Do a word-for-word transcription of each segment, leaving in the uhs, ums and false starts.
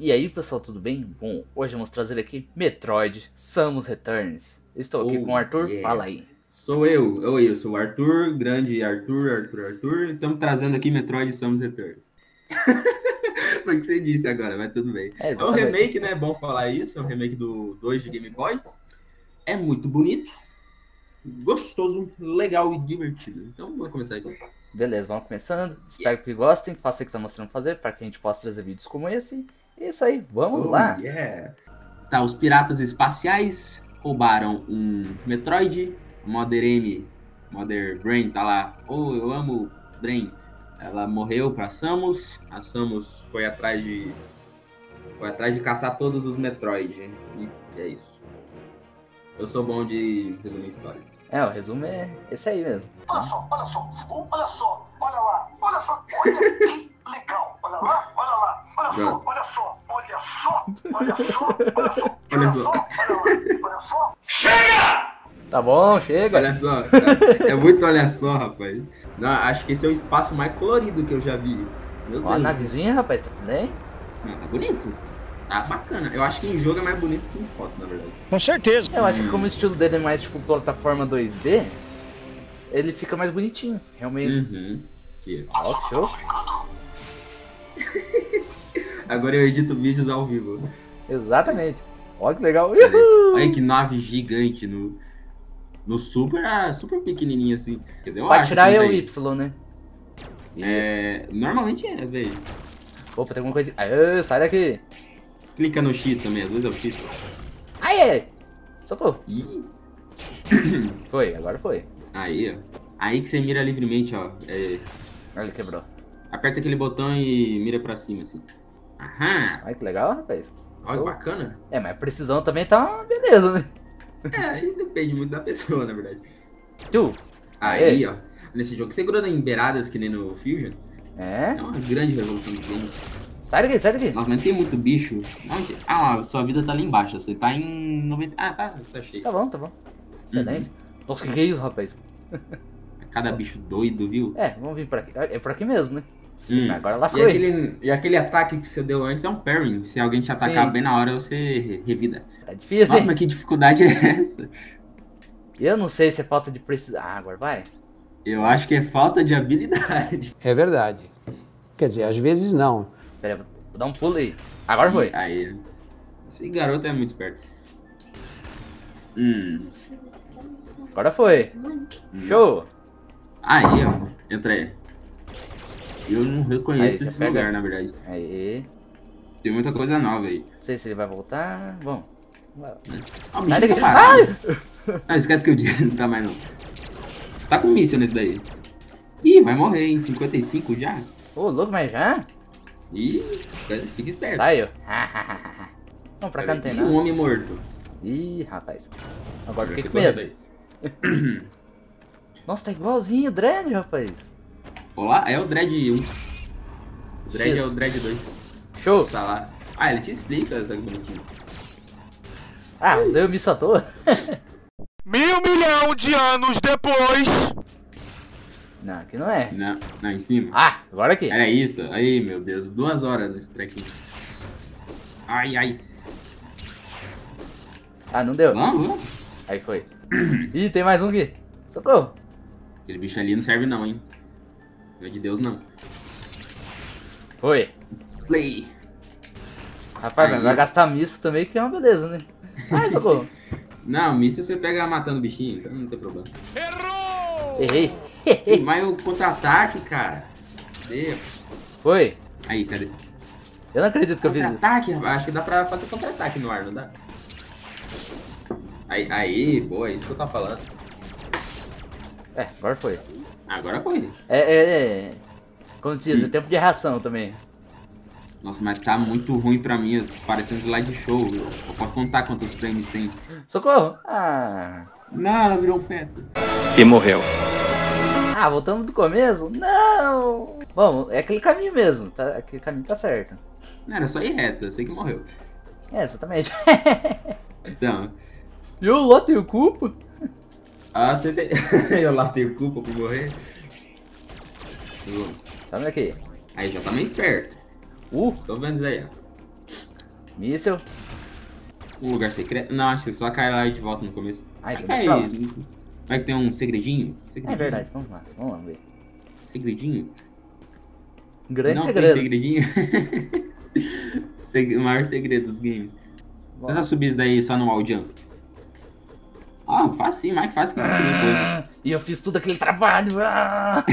E aí pessoal, tudo bem? Bom, hoje vamos trazer aqui Metroid Samus Returns. Estou aqui Oh, com o Arthur, yeah. Fala aí. Sou eu, Oi, eu sou o Arthur, grande Arthur, Arthur, Arthur. Estamos trazendo aqui Metroid Samus Returns. Foi o que você disse agora, mas tudo bem. É, É um remake, né? É bom falar isso. É um remake do dois de Game Boy. É muito bonito, gostoso, legal e divertido. Então vamos começar aqui. Beleza, vamos começando. Espero que gostem. Faça o que está mostrando fazer para que a gente possa trazer vídeos como esse. É isso aí, vamos Oh, lá. Yeah. Tá, os piratas espaciais roubaram um Metroid. Mother M, Mother Brain tá lá. Oh, eu amo Brain. Ela morreu pra Samus. A Samus foi atrás de foi atrás de caçar todos os Metroid. E é isso. Eu sou bom de resumir história. É, o resumo é esse aí mesmo. Olha só, olha só, olha só, olha lá, olha só, olha que legal, olha lá, olha lá, olha só, olha só, olha só, olha só, olha só, olha só, olha lá, olha só. Chega! Tá bom, chega. Olha só, é muito olha só, rapaz. Não, acho que esse é o espaço mais colorido que eu já vi. Meu Deus. Ó a navezinha, rapaz, tá bem? Não, tá bonito. Tá bacana. Eu acho que em jogo é mais bonito que em foto, na verdade. Com certeza. Eu acho que como o estilo dele é mais tipo plataforma dois D, ele fica mais bonitinho, realmente. Uhum. Yeah. Ó, que show. Agora eu edito vídeos ao vivo. Exatamente. Ó que legal. Olha, Uhul! olha que nave gigante no, no Super, ah, super pequenininho assim. Quer dizer, eu Pra acho tirar que é não o tem. Y, né? Isso. É, normalmente é, velho. Opa, tem alguma coisa. Aê, sai daqui. Clica no X também, às vezes é o X. Ai, ai. Socorro. Ih. Foi, agora foi. Aí, ó. Aí que você mira livremente, ó. É, Olha, quebrou. aperta aquele botão e mira pra cima, assim. Aham. Olha que legal, rapaz. Olha que Show. bacana. É, mas a precisão também tá uma beleza, né? É, aí depende muito da pessoa, na verdade. Tu. Aí, Aê. ó. Nesse jogo, você gruda em beiradas que nem no Fusion. É? É uma grande revolução dos games. Sai daqui, sai daqui. Nossa, mas tem muito bicho. Onde? Ah, a sua vida tá ali embaixo. Você tá em noventa. Ah, tá, tá cheio. Tá bom, tá bom. Excelente. Nossa, que que é isso, rapaz? Cada bicho doido, viu? É, vamos vir por aqui. É por aqui mesmo, né? Hum. Agora E lascou aí. aquele, e aquele ataque que você deu antes é um parry. Se alguém te atacar Sim. bem na hora, você re- revida. Tá difícil, Nossa, hein? mas que dificuldade é essa? Eu não sei se é falta de precisão. Ah, agora vai. Eu acho que é falta de habilidade. É verdade. Quer dizer, às vezes não. Pera aí, vou dar um pulo aí. Agora foi. Aí. Esse garoto é muito esperto. Hum. Agora foi. Show. Aí, ó. Entra aí. Eu não reconheço Aí, esse pega. lugar, na verdade. Aí. Tem muita coisa nova aí. Não sei se ele vai voltar. Bom. Vai. Ah, o Sai bicho daqui. tá parado. Ah, esquece que eu disse, não tá mais não. Tá com míssil nesse daí. Ih, vai morrer em cinquenta e cinco já? Ô, louco, mas já? Ih, fica esperto. Saiu. Não, pra cá não tem Ih, um nada. homem morto. Ih, rapaz. Agora fiquei com Ficou medo. daí. Nossa, tá igualzinho o Dredd, rapaz. Olá, é o Dread um. O Dread X. é o Dread dois. Show. Tá lá. Ah, ele te explica, essa que bonitinho. Ah, mas eu me só tô. Mil milhão de anos depois. Não, aqui não é. Não, não, em cima. Ah, agora aqui. Era isso. Aí, meu Deus, duas horas nesse trequinho. Ai, ai. Ah, não deu. Vamos, vamos. Aí foi. Ih, tem mais um aqui. Socorro. Aquele bicho ali não serve não, hein. Não é de Deus, não. Foi. Play. Rapaz, Aí. mas vai gastar misto também, que é uma beleza, né? Ai, socorro. Não, míssil você pega matando bichinho, então não tem problema. Errei. Mas o contra-ataque, cara. Deus. Foi. Aí, cadê? Eu não acredito que eu fiz isso. Contra-ataque, rapaz. Acho que dá pra fazer contra-ataque no ar, não dá? Aí, aí, boa, é isso que eu tava falando. É, agora foi. Agora foi. É, é, é. Como diz, é tempo de reação também. Nossa, mas tá muito ruim pra mim, parecendo slideshow. Eu posso contar quantos frames tem. Socorro. Ah. Não, ela virou um feto. E morreu. Ah, voltamos do começo? Não. Bom, é aquele caminho mesmo. Tá, aquele caminho tá certo. Não, era só ir reto, eu sei que morreu. É, exatamente. Então, E eu lá tenho culpa? ah, você tem... eu lá tenho culpa por morrer. Tá vendo aqui? Aí já tá meio esperto. Uh, Tô vendo isso aí, ó. Míssel. Um lugar secreto. Não, acho que só cai lá e de volta no começo. Ai, Vai tem cair. pra lá. Vai que tem um segredinho. É segredinho. verdade, vamos lá, vamos lá ver. Segredinho? Grande Não segredo. tem segredinho? Seg- O maior segredo dos games. Tenta subir isso daí só no wall jump. Ah, facinho, mais fácil que destruir coisa. Ah, e eu fiz tudo aquele trabalho. Ah!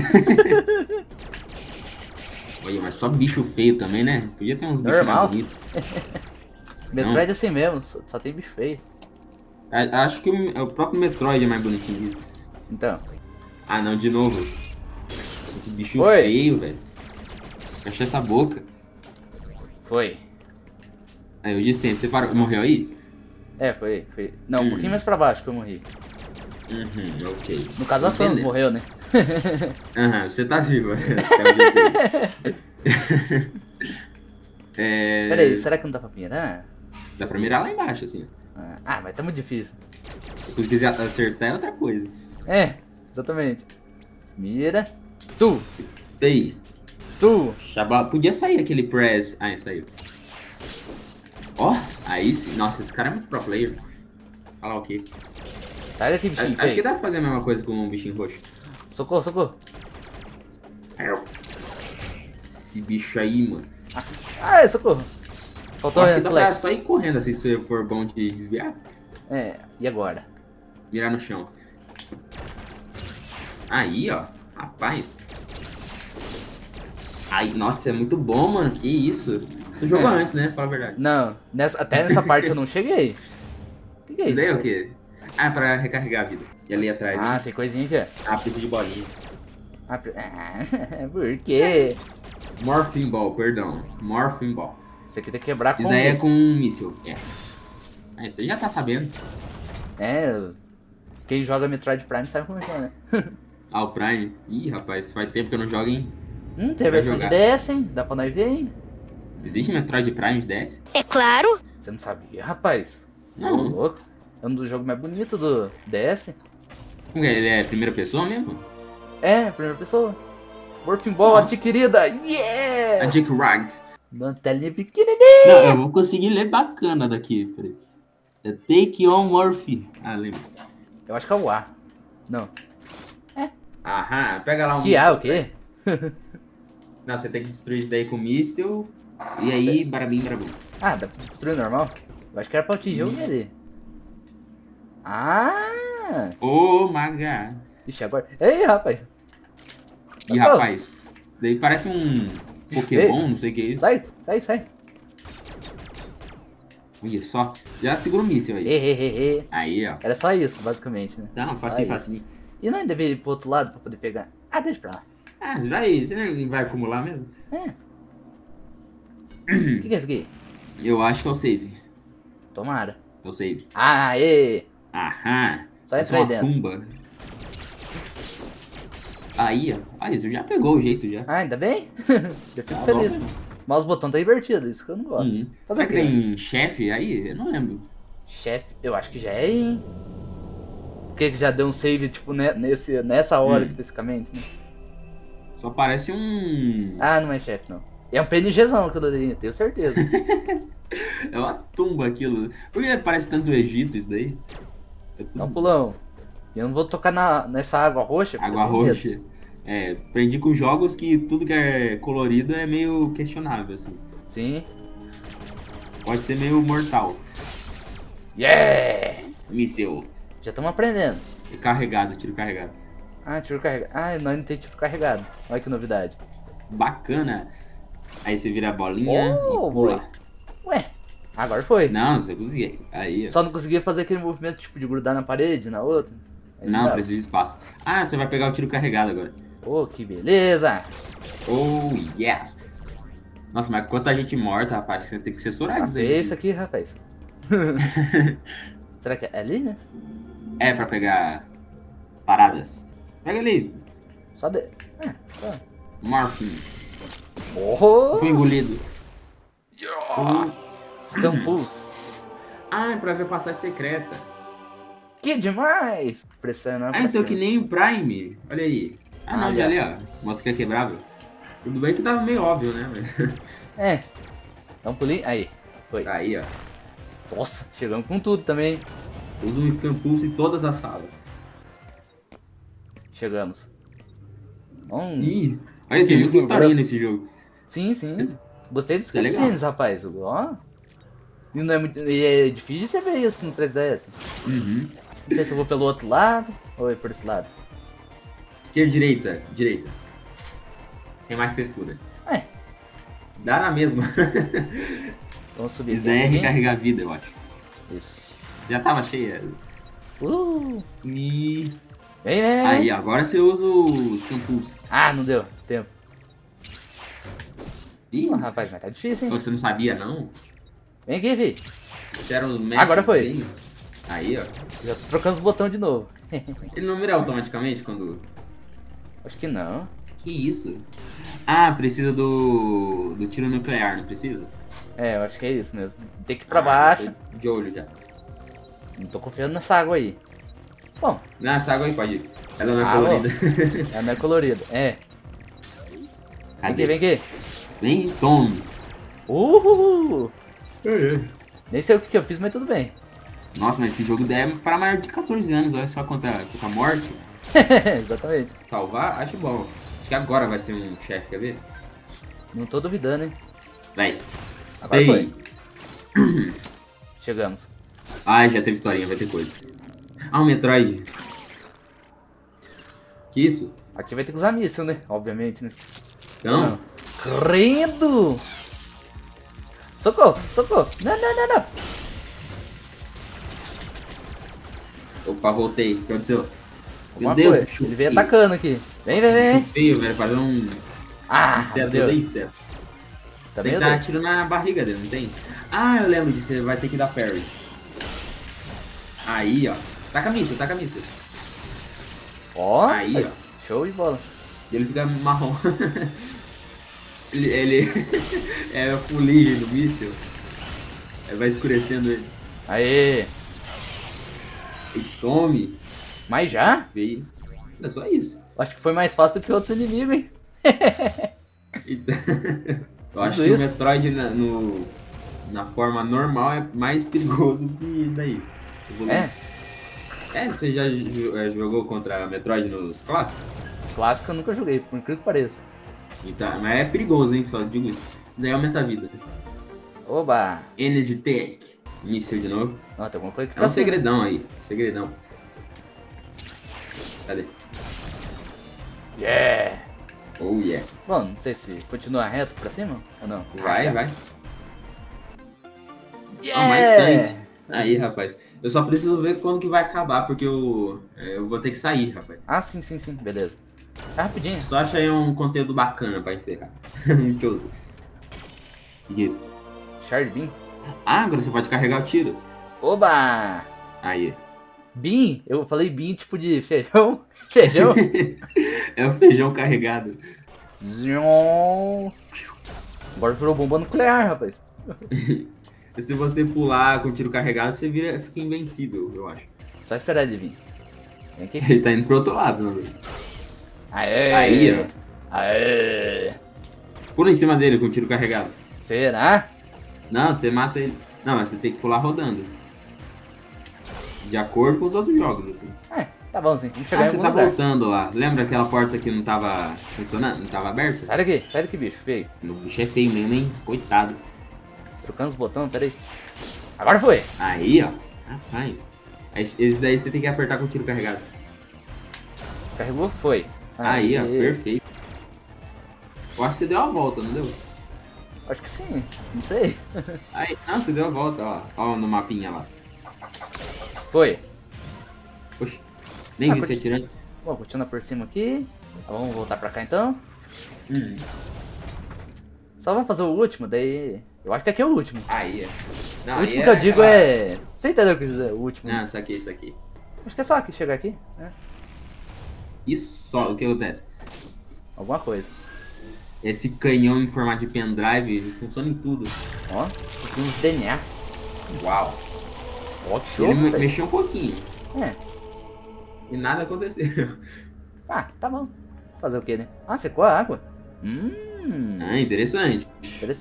Olha, mas só bicho feio também, né? Podia ter uns bichos Normal. mais bonitos. Metroid é assim mesmo, só, só tem bicho feio. A- Acho que o, o próprio Metroid é mais bonitinho. Então, Ah, não, de novo. Que bicho Oi. feio, velho. Fecha essa boca. foi. Aí eu disse, você parou, morreu aí? É, foi, foi. Não, um Hum. pouquinho mais pra baixo que eu morri. Uhum, ok. No caso, a Samus Entendeu? morreu, né? Aham, você tá vivo. Até onde eu sei. é... Pera aí, será que não dá pra mirar? Dá pra mirar lá embaixo, assim. Ah, ah, mas tá muito difícil. Se tu quiser acertar é outra coisa. É, exatamente. Mira. Tu, Ei, tu. Xabá, podia sair aquele press. Ah, saiu. Ó, aí sim. Nossa, esse cara é muito pro player. Olha lá o quê? Sai daqui, bichinho Acho que feio. dá pra fazer a mesma coisa com um bichinho roxo. Socorro, socorro. Esse bicho aí, mano. Ah, socorro. Faltou Acho que dá pra reflexo. só ir correndo assim, se você for bom de desviar. É, e agora? Mirar no chão. Aí, ó. Rapaz. Aí, nossa, é muito bom, mano. Que isso. Você jogou É. antes, né? Fala a verdade. Não, nessa, até nessa parte eu não cheguei. O que, que é Isso isso? daí é o quê? Ah, é pra recarregar a vida. E ali atrás. Ah, né? tem coisinha aqui, ó. Ah, precisa de bolinha. Ah, pre- ah, por quê? Morphing Ball, perdão. Morphing Ball. Isso aqui tem que quebrar com Isso daí é isso. com um míssil. É. Ah, você já tá sabendo. É, quem joga Metroid Prime sabe como é que é, né? Ah, o Prime. Ih, rapaz, faz tempo que eu não jogo, hein? Hum, tem a Vai versão de jogar. D S, hein? Dá pra nós ver, hein? Existe Metroid Prime de D S? Você não sabia, rapaz? Ô, Não. louco. É um dos jogos mais bonitos do D S. Como que é? Ele é primeira pessoa mesmo? É, primeira pessoa. Morphing Ball Ah. adquirida. A Yeah! Dick Rag. Uma telinha pequenininha. Não, eu vou conseguir ler bacana daqui. Peraí. É Take on Morphe. Ah, lembra. Eu acho que é o A. Não. Aham, pega lá um. Que A, o quê? Não, você tem que destruir isso daí com míssil. E aí, barabim, barabum. Ah, dá pra destruir normal? Eu acho que era pra atingir o dele. Ah! Ô, maga. Ixi, agora... Ei, rapaz. Ih, Tá bom. rapaz. Daí parece um Pokémon, não sei o que é isso. Sai, sai, sai. Olha só. Já segura o míssil aí. Hehehe. Aí, ó. Era só isso, basicamente, né? Não, facinho, Aí. facinho. E não deveria ir pro outro lado pra poder pegar? Ah, deixa pra lá. Ah, vai, você não vai acumular mesmo? É. O que, que é isso aqui? Eu acho que é o save. Tomara. É o save. Ah, ê! Aham. Só Essa entra é aí uma dentro. tumba. Aí, ó. Aí, você já pegou o jeito já. Ah, ainda bem? Eu fico Tá feliz. bom. Mas os botões tá invertido, isso que eu não gosto. Uhum. Fazer Será o que quê? tem chefe aí? Eu não lembro. Chefe, eu acho que já é, hein? Porque que já deu um save, tipo, ne- nesse, nessa hora Hum. especificamente, né? Só parece um... Ah, não é chefe, não. É um PNGzão que eu dei, tenho certeza. É uma tumba aquilo. Por que parece tanto Egito isso daí? É tudo Dá um pulão. E eu não vou tocar na, nessa água roxa. porque água eu tenho medo. roxa. É, aprendi com jogos que tudo que é colorido é meio questionável, assim. Sim. Pode ser meio mortal. Yeah! Míssil. Já estamos aprendendo. E carregado, tiro carregado. Ah, tiro carregado. Ah, nós não tem tiro carregado. Olha que novidade. Bacana. Aí você vira a bolinha Oh, e pula. boy. Ué, agora foi. Não, você conseguiu. Aí, ó. Só não conseguia fazer aquele movimento tipo de grudar na parede, na outra. Aí Não, dava. precisa de espaço. Ah, você vai pegar o tiro carregado agora. Oh, que beleza! Oh, yes. Nossa, mas quanta gente morta, rapaz. Você tem que censurar Tá isso daí. feio isso aqui, rapaz. Será que é ali, né? É pra pegar paradas. Pega ali. Só de... É, só. Morphine. Oh! Foi engolido. Scampus. Ah, é pra ver passagem secreta. Que demais! Pressão Ah, então que nem o Prime. Olha aí. Ah, não, Ah, olha já. ali, ó. Mostra que é quebrável. Tudo bem que tava meio óbvio, né? É. Dá um pulinho. Aí. Foi. Aí, ó. Nossa, chegamos com tudo também. Usa um Scampulse em todas as salas. Chegamos. Hum, Ih, aí que tem isso, muita historinha braço? nesse jogo. sim, sim. Gostei dos Isso é legal. cutscenes, rapaz. Ó. E não é muito. E é difícil você ver isso no três D S. Uhum. Não sei se eu vou pelo outro lado ou é por esse lado. Esquerda, direita, direita. Tem mais textura. É. Dá na mesma. Vamos subir Isso aqui. daí é um pouquinho. recarregar a vida, eu acho. Isso. Já tava cheia. Uh. E... Vem, vem, vem. Aí, agora você usa os Scampulse. Ah, não deu tempo. Ih, Pô, rapaz, mas tá difícil, hein? você não sabia, não? Vem aqui, vi. Você era um mestre Agora foi. desenho? Aí, ó. Já tô trocando os botões de novo. Ele não mira automaticamente quando... Acho que não. Que isso? Ah, precisa do, do tiro nuclear, não precisa? É, eu acho que é isso mesmo. Tem que ir pra Ah, baixo. eu tô de olho já. Não tô confiando nessa água aí. Bom, Não, essa água aí pode ir. Ela não é Ah, colorida. ela não é colorida. É. Vem Cadê? aqui, vem aqui. Vem, tome. Uhul! Nem sei o que, que eu fiz, mas tudo bem. Nossa, mas esse jogo é pra maior de quatorze anos, olha só quanta, quanta morte. Exatamente. Salvar, acho bom. Acho que agora vai ser um chefe, quer ver? Não tô duvidando, hein? Vai. Agora Ei. foi. Chegamos. Ah, já teve historinha, vai ter coisa. Ah, um Metroid. Que isso? Aqui vai ter que usar míssil, né? Obviamente, né? Não? Credo! Socorro, socorro! Não, não, não, não! Opa, voltei. O que aconteceu? Alguma Meu Deus, coisa. bicho Ele veio feio. atacando aqui. Vem, vem, vem. Bicho feio, velho. Fazer um Ah, meu inseto, Deus. odeio inseto. Tá Tem que vendo? dar tiro na barriga dele, não tem? Ah, eu lembro disso. Você vai ter que dar parry. Aí, ó. Taca a míssil, taca a míssil. Ó, Aí, mas ó. show de bola. E ele fica marrom. ele ele é fuligem no míssil. Aí vai escurecendo ele. Aê! E tome. Mas já? Veio. É só isso. Acho que foi mais fácil do que outros inimigos, hein? Então, eu acho Tudo que isso? o Metroid na, no, na forma normal é mais perigoso que isso daí. É, É, você já jo- é, jogou contra Metroid nos clássicos? clássico eu nunca joguei, por incrível que pareça. Então, mas é perigoso, hein? Só digo isso. Daí aumenta a vida. Oba! Energy Tech. Míssil de novo. Ó, tem alguma coisa aqui É um pra cima. segredão aí. Segredão. Cadê? Yeah! Oh yeah. Bom, não sei se continua reto pra cima ou não. Vai, Ah, vai. Yeah! Ah, mais tanque. Aí, rapaz. Eu só preciso ver quando que vai acabar, porque eu, é, eu vou ter que sair, rapaz. Ah, sim, sim, sim, beleza. Tá rapidinho. Só achei um conteúdo bacana pra encerrar. Muito outro. O que é isso? Shard Bean. Ah, agora você pode carregar o tiro. Oba! Aí. Bean? Eu falei bean tipo de feijão. Feijão? É o feijão carregado. Zion. Agora virou bomba nuclear, rapaz. E se você pular com o tiro carregado, você vira, fica invencível, eu acho. Só esperar ele vir. Vem aqui. Ele tá indo pro outro lado, meu amigo. Aê! Aí, ó. Aê! Pula em cima dele com o tiro carregado. Será? Não, você mata ele. Não, mas você tem que pular rodando. De acordo com os outros jogos, assim. É, tá bom, sim. Vamos chegar Ah, em você algum tá lugar. voltando lá. Lembra aquela porta que não tava funcionando? Não tava aberta? Sai daqui, sai daqui, bicho, feio. O bicho é feio mesmo, hein? Coitado. Trocando os botões, peraí. Agora foi! Aí, ó. Rapaz. Esse daí você tem que apertar com o tiro carregado. Carregou? Foi. Aí, ó. Perfeito. Eu acho que você deu a volta, não deu? Acho que sim, não sei. Aí, não, você deu a volta, ó. Ó no mapinha lá. Foi. Oxi. Nem Ah, vi curti. você atirando. Bom, continua por cima aqui. Tá, vamos voltar pra cá então. Hum. Só vamos fazer o último, daí. Eu acho que aqui é o último. Aí, ó. Não, o aí último que eu digo aquela- é. Você entendeu o que eu quis dizer? O último. Não, isso aqui, isso aqui. Acho que é só aqui, chegar aqui. Né? Isso só, o que acontece? Alguma coisa. Esse canhão em formato de pendrive funciona em tudo. Ó, conseguimos D N A. Uau. Ó, que show. Ele me- velho. mexeu um pouquinho É. e nada aconteceu. Ah, tá bom. Fazer o que, né? Ah, secou a água. Hum. Ah, interessante. Interessante.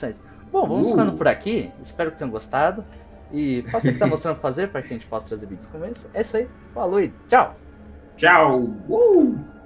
Bom, vamos Uh. ficando por aqui. Espero que tenham gostado. E faça o que tá mostrando fazer para que a gente possa trazer vídeos como esse. É isso aí. Falou e tchau! Tchau! Uh!